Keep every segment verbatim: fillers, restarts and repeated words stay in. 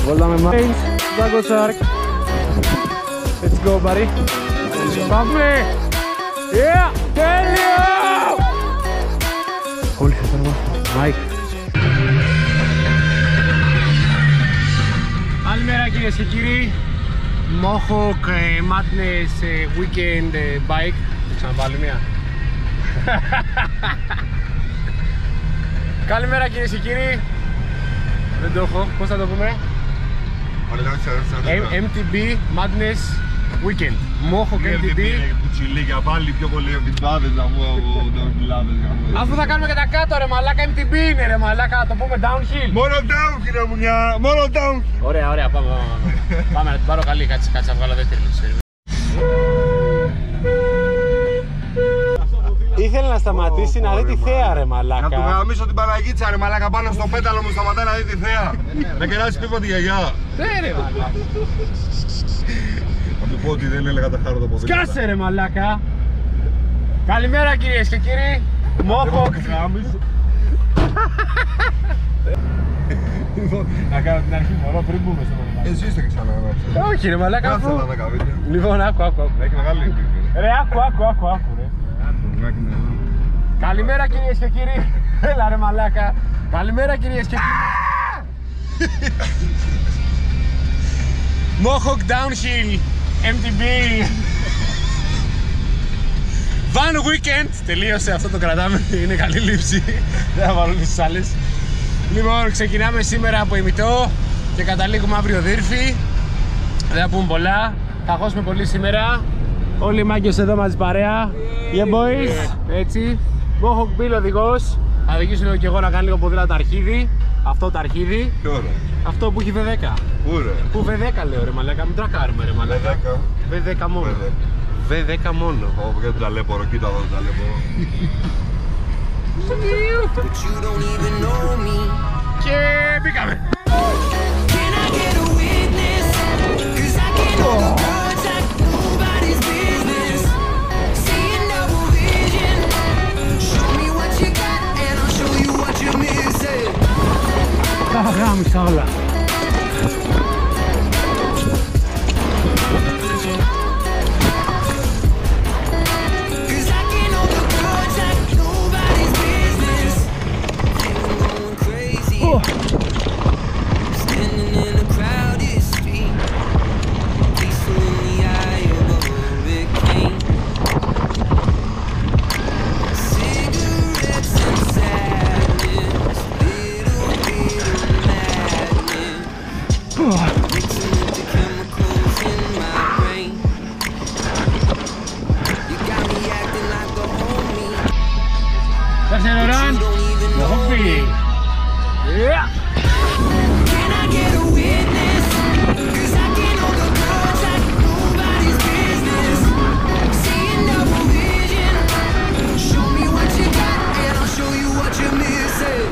Βόλτα με Μάινς, Dragon Shark. Let's go, buddy. Πάμε! Yeah! Τέλειο! Κόλλησε το όνομα. Mike. Καλημέρα κυρίες και κύριοι. Mohawk Madness Weekend Bike. Ξαναπάλι μία. Καλημέρα κυρίες και κύριοι. Δεν το έχω, πώς θα το πούμε? εμ τι μπι Madness Weekend. Mohawk εμ τι μπι. Κουτσιλίκια πάλι πιο πολύ επιτάδες να μου από τον κλάδες. Αφού θα κάνουμε και τα κάτω ρε μαλάκα, εμ τι μπι είναι ρε μαλάκα, θα το πούμε downhill. Μόνο downhill ρε μουνιά, μόνο downhill. Ωραία, ωραία, πάμε, πάμε. Πάμε να την πάρω καλή, κάτσε, κάτσε να βγάλω δεύτερη λήψη. Ήθελε να σταματήσει να δει τη θέα ρε μαλάκα. Να του γαμίσω την Παναγίτσα ρε μαλάκα, πάνω στο πέταλο μου σταματάει να δει τη θέα. Να κεράσει πίπα τη γιαγιά. Ναι ρε μαλάκα. Να του πω ότι δεν έλεγα τα χάρο το ποδήλατο. Σκάσε ρε μαλάκα. Καλημέρα κυρίες και κύριοι. Mohawk. Να κάνω την αρχή μωρό πριν μπούμε στο μαλάκα. Εσύ είστε ξανά να. Όχι ρε μαλάκα. Κάτσε να τα καβείτε. Λοιπόν άκου άκου άκου. Έχει μεγάλη εμπειρία. Ρε άκου άκου άκου άκου ρε. Καλημέρα κυρίες και κύριοι. Έλα ρε μαλάκα. Καλημέρα κυρίες και κύριοι. Mohawk Downhill εμ τι μπι Van Weekend. Τελείωσε, αυτό το κρατάμε, είναι καλή λήψη. Δεν θα βάλω τις άλλες. Λοιπόν, ξεκινάμε σήμερα από ημιτό και καταλήγουμε αύριο Δύρφη. Δεν θα πούμε πολλά, θα χώσουμε πολύ σήμερα. Όλοι οι μάγκες εδώ μαζί παρέα. Yeah boys, έτσι. Mohawk Bill οδηγός. Θα οδηγήσω λίγο και εγώ να κάνω λίγο ποδήλατο αρχίδι. Αυτό το αρχίδι. Τι ώρα? Αυτό που έχει βι δέκα. Πού ρε? Που βι δέκα λέω ρε μαλάκα, μην τρακάρουμε ρε μαλάκα. βι δέκα μόνο. βι δέκα μόνο. Ω, και το ταλέπορο, κοίτα εδώ το ταλέπορο. Και μπήκαμε. Τα γάμισα όλα. That's it, run. Hoppy. Yeah. Can I get a witness? 'Cause I can't hold the grudge like nobody's business. Seeing double vision. Show me what you got and I'll show you what you're missing.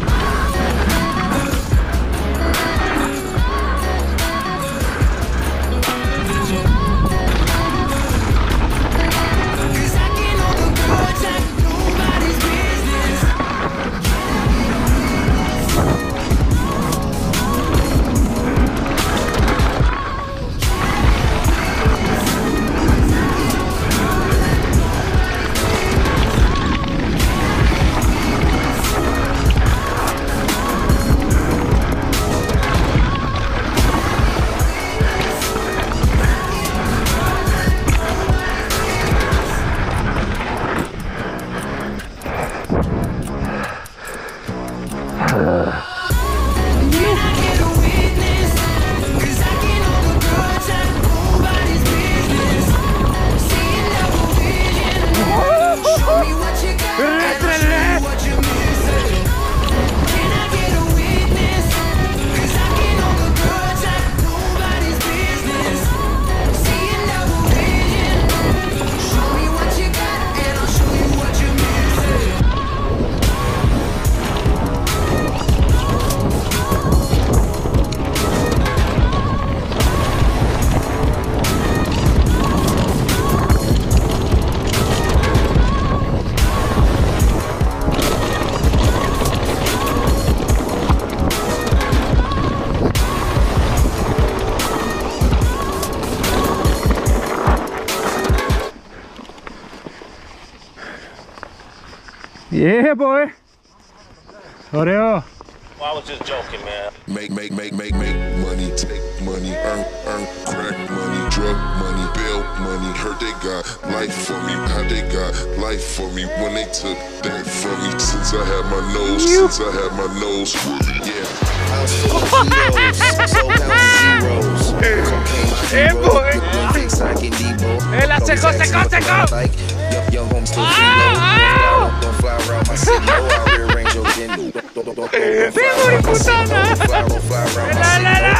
Yeah, boy. Ωραίο. Well, I was just joking, man. Make, make, make, make, make money, take money, earn, earn, crack money, drug money, bail money. Heard they got life for me, how they got life for me when they took that from me. Since I had my nose, since I had my nose fully, yeah. House full of zeros, sold out to zeros. Hey, boy. Έλα, τσεκώ, τσεκώ, τσεκώ. Young home still free, don't fly around my city, no, I rearrange your venue. Σίγουρη πουτάνα. Έλα, έλα, έλα.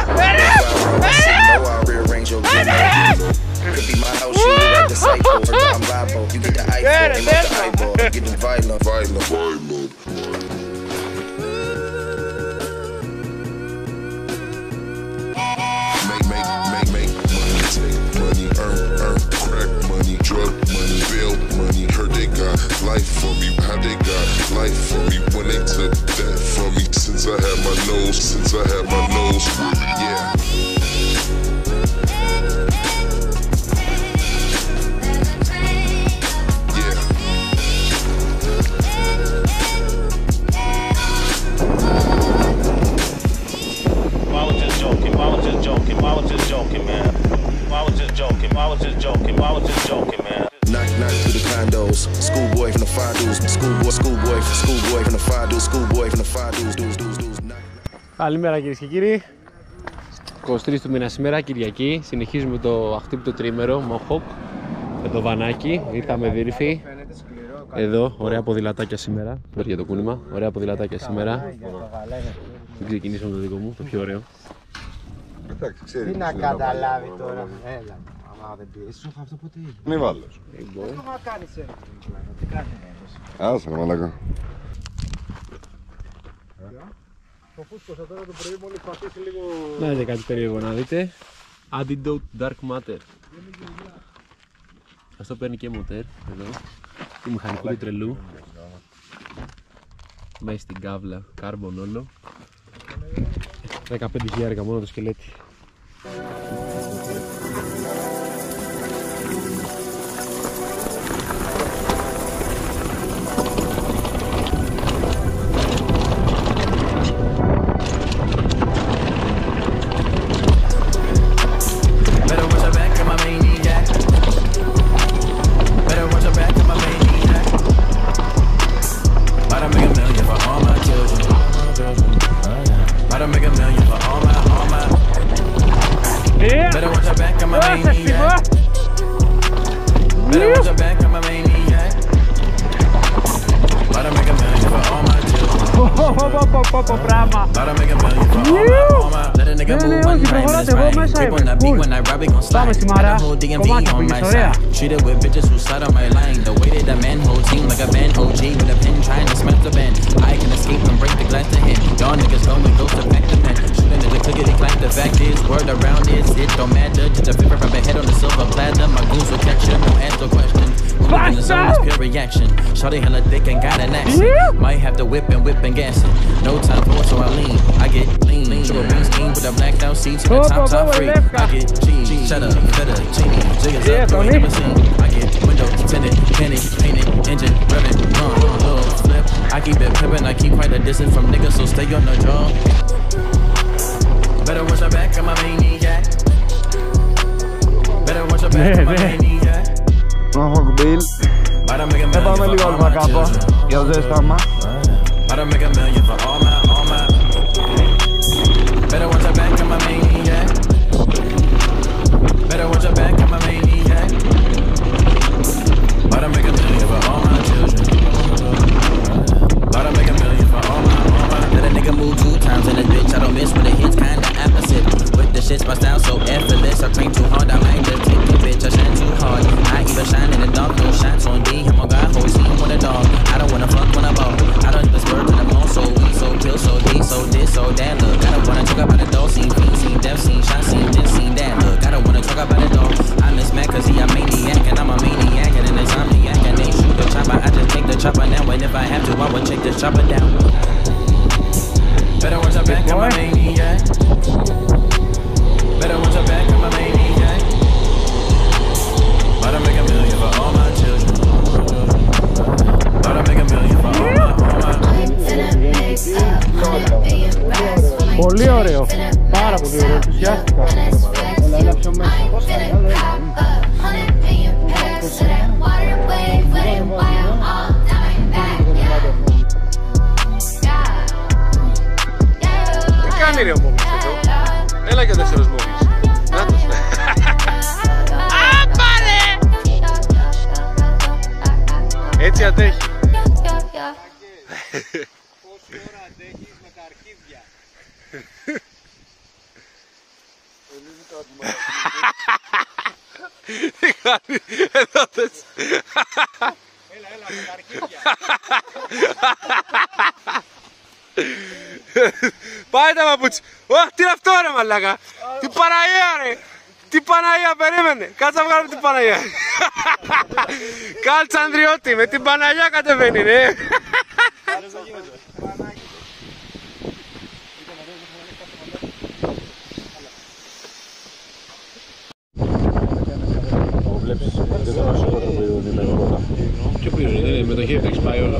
Could be my house, you at the cycle. I'm liable, you get the iPhone, aim at the eyeball, getting violent, violent, violent. Make, make, make, make money, take money, earn, earn, crack money, drug money, bail money. Heard they got life for me, how they got life for me when they took that from me. Since I had my nose, since I had my nose, yeah. Joking, man. I was just joking. I was just joking. I was just joking, man. Knock, knock through the condos. Schoolboy from the five dudes. Schoolboy, schoolboy, schoolboy from the five dudes. Schoolboy from the five dudes. Dudes, dudes, dudes. Καλημέρα κυρίες και κύριοι. είκοσι τρεις του μήνα σήμερα, Κυριακή. Συνεχίζουμε το αχτύπητο τρίμερο, Μοχόκ. Με το βανάκι. Ήρθαμε δίρυφοι. Εδώ, ωραία ποδηλατάκια σήμερα. Πέρα για το κούνημα. Ωραία ποδηλατάκια σήμερα. Δεν ξεκινήσουμε το δικό μου, το πιο ωραίο. Εντάξει, ξέρει. Τι να καταλάβει τώρα. Έλα, άμα δεν πήρε, σου αυτό ποτέ έγινε. Μη βάλεις. Τι θα κάνεις έτσι, τι κάνει έτσι. Άσε ρε μαλάκα. Το φούσκωσα τώρα το πρωί μόλις πατήσει λίγο... Να δείτε κάτι περίεργο να δείτε. Antidote Dark Matter. Αυτό παίρνει και μοτέρ εδώ. Του μηχανικού του τρελού. Μέσα στην κάβλα, carbon όλο. δεκαπέντε χιλιάρικα μόνο το σκελέτι. Πάμε στη Μαρά, κομμάτι που πήγες ωραία. Treated with bitches who sat on my line. The way that the man whole team like a band O G with a pen trying to smash the band. I can escape and break the glass to him. Y'all niggas know me, ghost to back the man. Shooting at the clickety clack. The fact is, word around is it don't matter. Just a paper from a head on the silver platter. My goons will catch you, no answer questions. Moving in the zone is pure reaction. Shorty hella thick and got an accent. Might have to whip and whip and gas it. No time for it, so I lean. I get lean. Triple beam scheme with a blacked out seats. The top top free. I get cheese. Shut up, better, genie. Jiggers up, you ain't never seen. I get windows tinted, painted, painted, engine revving, uh, little flip. I keep it pimpin', I keep quite a distance from niggas, so stay on the draw. Better watch your back, I'm a maniac. Better watch your back, I'm a maniac. Μαχόκ Μπιλ. Θα πάμε λίγο αλφα κάπου για το ζέσταμα. Better make a million for all my, all my. Better watch your back, I'm a maniac. Better watch your back, I'm a maniac. Better make a million for all my children. Better make a million for all my, all my. Let a nigga move two times in this bitch, I don't miss when it hits kinda opposite. With the shit's my style so effortless, I train too hard, I might just take the bitch, I shine too hard. I even shine in the dark, no shots on D, him on God, hold, see him with a dog. I don't wanna fuck when I ball, I don't even spur to the bone, so we, so kill, so D, so this, so that, look. I don't wanna talk about the dough, scene, fiend, scene, death, scene, shot, scene, this, scene, that, look. I don't wanna talk about the dough, I miss Mac cause he a maniac, and I'm a maniac, and an insomniac, and they shoot the chopper, I just take the chopper now, and if I have to, I would check this chopper down. Better watch your back, I'm a maniac. Better watch your back, I'm a maniac. Better make a million for all my children. Better make a million for all και ο δεύτερος μόβης. Νάτος. Άμπαρε! Έτσι αντέχει. Πόση ώρα αντέχεις με τα αρχίδια. Τι κάνει, εδώ θες. Έλα, έλα, με τα αρχίδια. Πάει τα παπούτσι. Ωχ, τι είναι αυτό ρε μαλάκα. Τι Παναγία ρε. Τι Παναγία, περίμενε. Κάτσε να βγάλουμε την Παναγία. Κάλτσα Ανδριώτη, με την Παναγία κατεβαίνει ρε. Και πλήρωνε, δεν είναι με το χέρι του έχεις πάει όλα.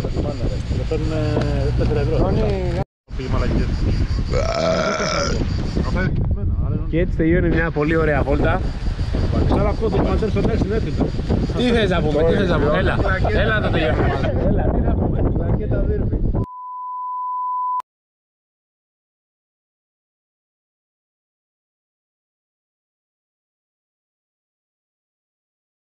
Και έτσι τελειώνει μια πολύ ωραία βόλτα. Τι θες να πούμε, τι θες να πούμε, έλα, έλα να το τελειώσουμε. Έλα, τι να πούμε.